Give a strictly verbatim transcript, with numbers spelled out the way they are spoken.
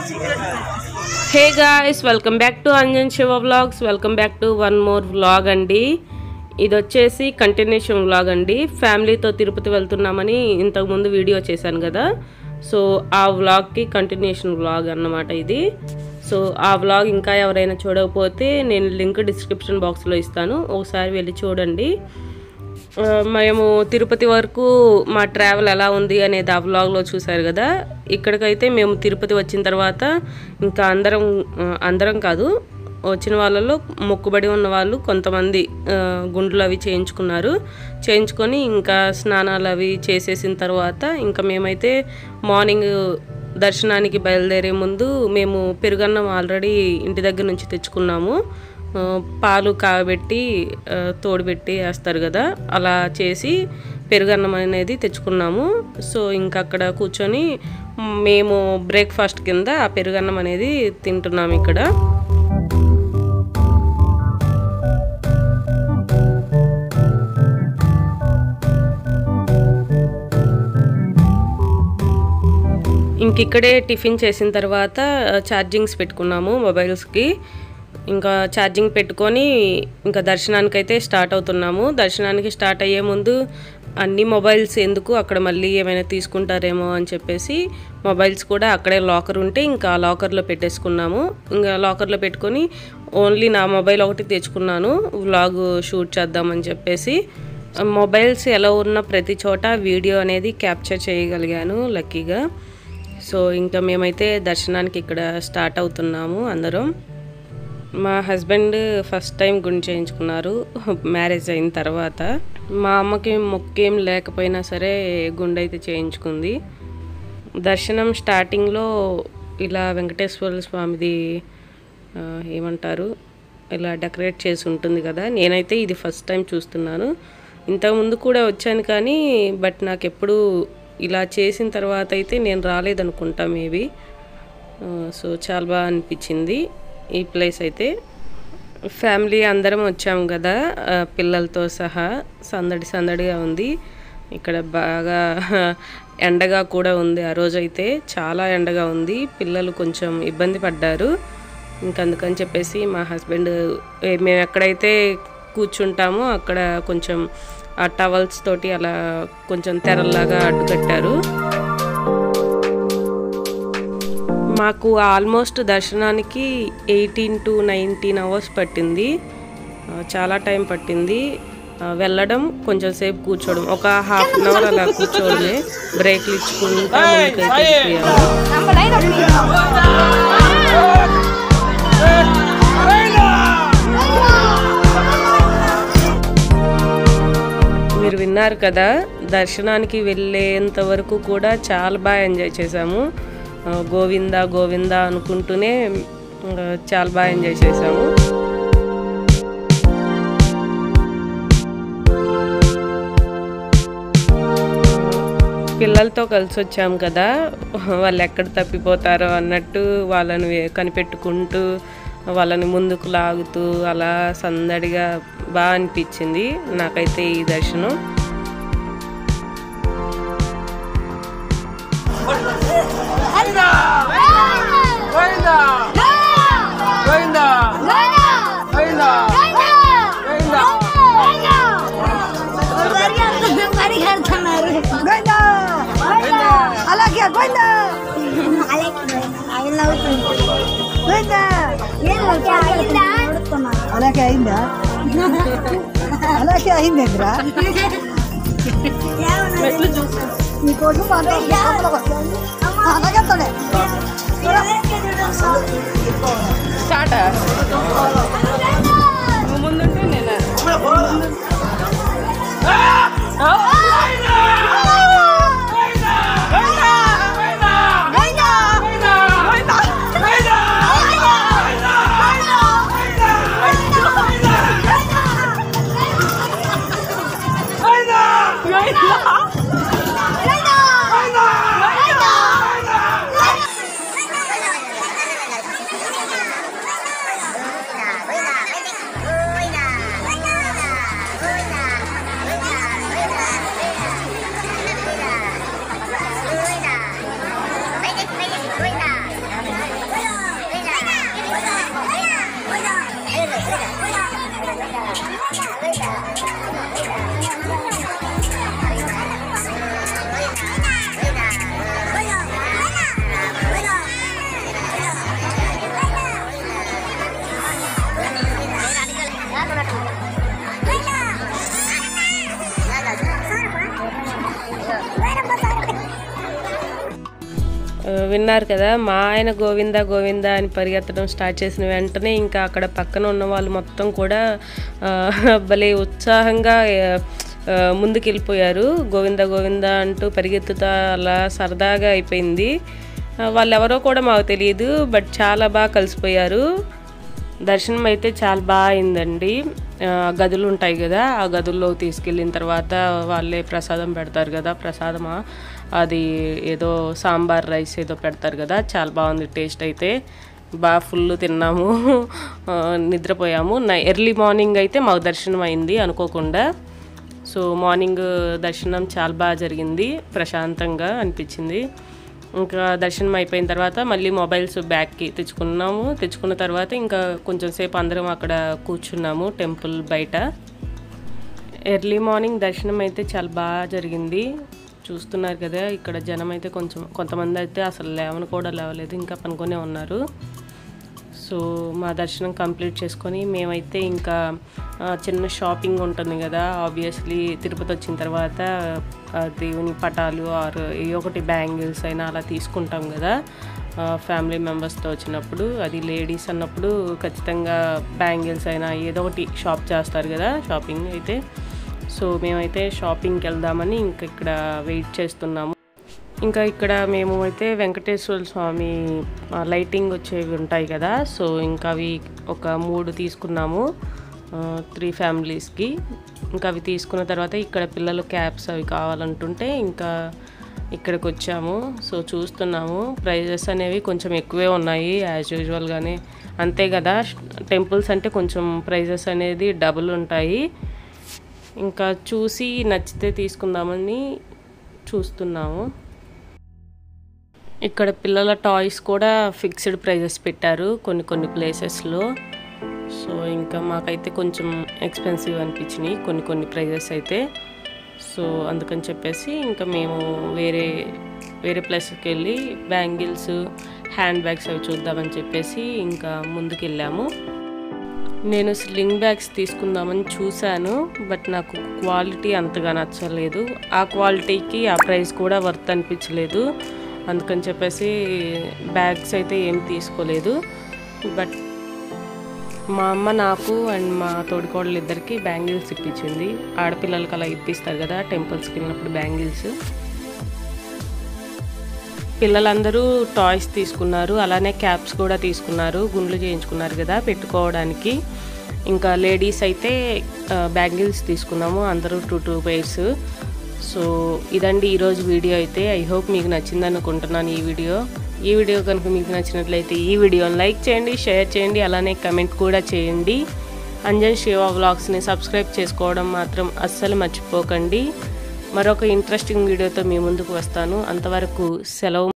Hey guys, welcome back to Anjan Shiva Vlogs. Welcome back to one more vlog అండి. ఇది వచ్చేసి continuation vlog అండి. ఫ్యామిలీతో తిరుపతి వెళ్తున్నామని ఇంతకు ముందు వీడియో చేశాను కదా, సో ఆ వ్లాగ్కి కంటిన్యూషన్ వ్లాగ్ అన్నమాట ఇది. సో ఆ వ్లాగ్ ఇంకా ఎవరైనా చూడకపోతే నేను లింక్ డిస్క్రిప్షన్ బాక్స్లో ఇస్తాను, ఒకసారి వెళ్ళి చూడండి. మేము తిరుపతి వరకు మా ట్రావెల్ ఎలా ఉంది అనేది ఆ వ్లాగ్లో చూసారు కదా. ఇక్కడికైతే మేము తిరుపతి వచ్చిన తర్వాత ఇంకా అందరం అందరం కాదు, వచ్చిన వాళ్ళలో మొక్కుబడి ఉన్న వాళ్ళు కొంతమంది గుండ్లు అవి చేయించుకున్నారు. చేయించుకొని ఇంకా స్నానాలు అవి చేసేసిన తర్వాత ఇంకా మేమైతే మార్నింగ్ దర్శనానికి బయలుదేరే ముందు మేము పెరుగన్నం ఆల్రెడీ ఇంటి దగ్గర నుంచి తెచ్చుకున్నాము. పాలు కాగబెట్టి తోడుపెట్టి వేస్తారు కదా, అలా చేసి పెరుగన్నం అనేది తెచ్చుకున్నాము. సో ఇంకా అక్కడ కూర్చొని మేము బ్రేక్ఫాస్ట్ కింద ఆ పెరుగన్నం అనేది తింటున్నాము ఇక్కడ. ఇంక ఇక్కడే టిఫిన్ చేసిన తర్వాత ఛార్జింగ్స్ పెట్టుకున్నాము మొబైల్స్కి. ఇంకా ఛార్జింగ్ పెట్టుకొని ఇంకా దర్శనానికి అయితే స్టార్ట్ అవుతున్నాము. దర్శనానికి స్టార్ట్ అయ్యే ముందు అన్ని మొబైల్స్ ఎందుకు, అక్కడ మళ్ళీ ఏమైనా తీసుకుంటారేమో అని చెప్పేసి మొబైల్స్ కూడా అక్కడే లాకర్ ఉంటే ఇంకా లాకర్లో పెట్టేసుకున్నాము. ఇంకా లాకర్లో పెట్టుకొని ఓన్లీ నా మొబైల్ ఒకటి తెచ్చుకున్నాను వ్లాగ్ షూట్ చేద్దామని చెప్పేసి. మొబైల్స్ ఎలా ఉన్న ప్రతి చోట వీడియో అనేది క్యాప్చర్ చేయగలిగాను లక్కీగా. సో ఇంకా మేమైతే దర్శనానికి ఇక్కడ స్టార్ట్ అవుతున్నాము అందరం. మా హస్బెండ్ ఫస్ట్ టైం గుండు చేయించుకున్నారు మ్యారేజ్ అయిన తర్వాత. మా అమ్మకి మొక్కేం లేకపోయినా సరే గుండు అయితే చేయించుకుంది. దర్శనం స్టార్టింగ్లో ఇలా వెంకటేశ్వర స్వామిది ఏమంటారు ఇలా డెకరేట్ చేసి ఉంటుంది కదా, నేనైతే ఇది ఫస్ట్ టైం చూస్తున్నాను. ఇంతకుముందు కూడా వచ్చాను కానీ బట్ నాకు ఎప్పుడు ఇలా చేసిన తర్వాత అయితే నేను రాలేదనుకుంటా మేబీ. సో చాలా బాగా అనిపించింది ఈ ప్లేస్ అయితే. ఫ్యామిలీ అందరం వచ్చాము కదా పిల్లలతో సహా, సందడి సందడిగా ఉంది ఇక్కడ. బాగా ఎండగా కూడా ఉంది, ఆ రోజైతే చాలా ఎండగా ఉంది. పిల్లలు కొంచెం ఇబ్బంది పడ్డారు. ఇంకందుకని చెప్పేసి మా హస్బెండ్ మేము ఎక్కడైతే కూర్చుంటామో అక్కడ కొంచెం ఆ టవల్స్ తోటి అలా కొంచెం తెరల్లాగా అడ్డుకట్టారు. మాకు ఆల్మోస్ట్ దర్శనానికి ఎయిటీన్ టు నైన్టీన్ అవర్స్ పట్టింది, చాలా టైం పట్టింది. వెళ్ళడం కొంచెం సేపు కూర్చోవడం, ఒక హాఫ్ అన్ అవర్ అలా కూర్చోవడమే, బ్రేక్లు ఇచ్చుకుంటా మీరు విన్నారు కదా. దర్శనానికి వెళ్ళేంత వరకు కూడా చాలా బాగా ఎంజాయ్ చేసాము. గోవిందా గోవిందా అనుకుంటూనే చాలా బాగా ఎంజాయ్ చేసాము. పిల్లలతో కలిసి వచ్చాము కదా, వాళ్ళు ఎక్కడ తప్పిపోతారో అన్నట్టు వాళ్ళని కనిపెట్టుకుంటూ వాళ్ళని ముందుకు లాగుతూ అలా సందడిగా బాగా అనిపించింది నాకైతే ఈ దర్శనం. అలాగే అయిందా అలాగే అయిందిరా నీకోసం అలాగే ముందుంటే నేను విన్నారు కదా, మా ఆయన గోవింద గోవింద అని పరిగెత్తడం స్టార్ట్ చేసిన వెంటనే ఇంకా అక్కడ పక్కన ఉన్న వాళ్ళు మొత్తం కూడా భలే ఉత్సాహంగా ముందుకు వెళ్ళిపోయారు. గోవింద గోవింద అంటూ పరిగెత్తుతా అలా సరదాగా అయిపోయింది. వాళ్ళు ఎవరో కూడా మాకు తెలియదు, బట్ చాలా బాగా కలిసిపోయారు. దర్శనం అయితే చాలా బాగా అయిందండి. గదులు ఉంటాయి కదా, ఆ గదుల్లో తీసుకెళ్ళిన తర్వాత వాళ్ళే ప్రసాదం పెడతారు కదా, ప్రసాదమా అది ఏదో సాంబార్ రైస్ ఏదో పెడతారు కదా, చాలా బాగుంది టేస్ట్ అయితే. బాగా ఫుల్ తిన్నాము, నిద్రపోయాము. ఎర్లీ మార్నింగ్ అయితే మాకు దర్శనం అయింది అనుకోకుండా. సో మార్నింగ్ దర్శనం చాలా బాగా జరిగింది, ప్రశాంతంగా అనిపించింది. ఇంకా దర్శనం అయిపోయిన తర్వాత మళ్ళీ మొబైల్స్ బ్యాగ్కి తెచ్చుకున్నాము. తెచ్చుకున్న తర్వాత ఇంకా కొంచెం సేపు అందరం అక్కడ కూర్చున్నాము టెంపుల్ బయట. ఎర్లీ మార్నింగ్ దర్శనం అయితే చాలా బాగా జరిగింది. చూస్తున్నారు కదా, ఇక్కడ జనం అయితే కొంచెం కొంతమంది అయితే అసలు లేవని కూడా లేవలేదు, ఇంకా పనుకొనే ఉన్నారు. సో మా దర్శనం కంప్లీట్ చేసుకొని మేమైతే ఇంకా చిన్న షాపింగ్ ఉంటుంది కదా, ఆబ్వియస్లీ తిరుపతి వచ్చిన తర్వాత దేవుని పటాలు ఆర్ ఏ ఒకటి బ్యాంగిల్స్ అయినా అలా తీసుకుంటాం కదా ఫ్యామిలీ మెంబర్స్తో వచ్చినప్పుడు. అది లేడీస్ అన్నప్పుడు ఖచ్చితంగా బ్యాంగిల్స్ అయినా ఏదో ఒకటి షాప్ చేస్తారు కదా, షాపింగ్ అయితే. సో మేమైతే షాపింగ్కి వెళ్దామని ఇంకా ఇక్కడ వెయిట్ చేస్తున్నాము. ఇంకా ఇక్కడ మేము అయితే వెంకటేశ్వర స్వామి లైటింగ్ వచ్చేవి ఉంటాయి కదా, సో ఇంకా అవి ఒక మూడు తీసుకున్నాము త్రీ ఫ్యామిలీస్కి. ఇంకా అవి తీసుకున్న తర్వాత ఇక్కడ పిల్లలు క్యాప్స్ అవి కావాలంటుంటే ఇంకా ఇక్కడికి వచ్చాము. సో చూస్తున్నాము, ప్రైజెస్ అనేవి కొంచెం ఎక్కువే ఉన్నాయి యాజ్ యూజువల్గానే, అంతే కదా టెంపుల్స్ అంటే కొంచెం ప్రైజెస్ అనేది డబుల్ ఉంటాయి. ఇంకా చూసి నచ్చితే తీసుకుందామని చూస్తున్నాము. ఇక్కడ పిల్లల టాయ్స్ కూడా ఫిక్స్డ్ ప్రైజెస్ పెట్టారు కొన్ని కొన్ని ప్లేసెస్లో. సో ఇంకా మాకైతే కొంచెం ఎక్స్పెన్సివ్ అనిపించినాయి కొన్ని కొన్ని ప్రైజెస్ అయితే. సో అందుకని చెప్పేసి ఇంకా మేము వేరే వేరే ప్లేస్కి వెళ్ళి బ్యాంగిల్స్ హ్యాండ్ బ్యాగ్స్ అవి చూద్దామని చెప్పేసి ఇంకా ముందుకు వెళ్ళాము. నేను స్లింగ్ బ్యాగ్స్ తీసుకుందామని చూశాను, బట్ నాకు క్వాలిటీ అంతగా నచ్చలేదు. ఆ క్వాలిటీకి ఆ ప్రైస్ కూడా వర్త్ అనిపించలేదు, అందుకని చెప్పేసి బ్యాగ్స్ అయితే ఏం తీసుకోలేదు. బట్ మా అమ్మ నాకు అండ్ మా తోడికోడలు ఇద్దరికి బ్యాంగిల్స్ ఇప్పించింది. ఆడపిల్లలకి అలా ఇప్పిస్తారు కదా టెంపుల్స్కి వెళ్ళినప్పుడు బ్యాంగిల్స్. పిల్లలందరూ టాయ్స్ తీసుకున్నారు, అలానే క్యాప్స్ కూడా తీసుకున్నారు, గుండ్లు చేయించుకున్నారు కదా పెట్టుకోవడానికి. ఇంకా లేడీస్ అయితే బ్యాంగిల్స్ తీసుకున్నాము అందరూ టూ టూ పెయిర్స్. సో ఇదండి ఈరోజు వీడియో అయితే. ఐ హోప్ మీకు నచ్చింది అనుకుంటున్నాను ఈ వీడియో. ఈ వీడియో కనుక మీకు నచ్చినట్లయితే ఈ వీడియోని లైక్ చేయండి, షేర్ చేయండి, అలానే కమెంట్ కూడా చేయండి. అంజన్ శివ వ్లాగ్స్ని సబ్స్క్రైబ్ చేసుకోవడం మాత్రం అస్సలు మర్చిపోకండి. మరొక ఇంట్రెస్టింగ్ వీడియోతో మీ ముందుకు వస్తాను. అంతవరకు సెలవు.